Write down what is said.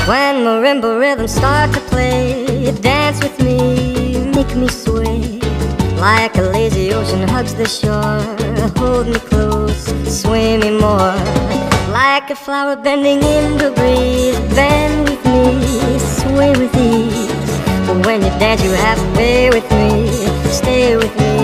When marimba rhythms start to play, dance with me, make me sway. Like a lazy ocean hugs the shore, hold me close, sway me more. Like a flower bending in the breeze, bend with me, sway with ease. But when you dance you have to stay with me, stay with me.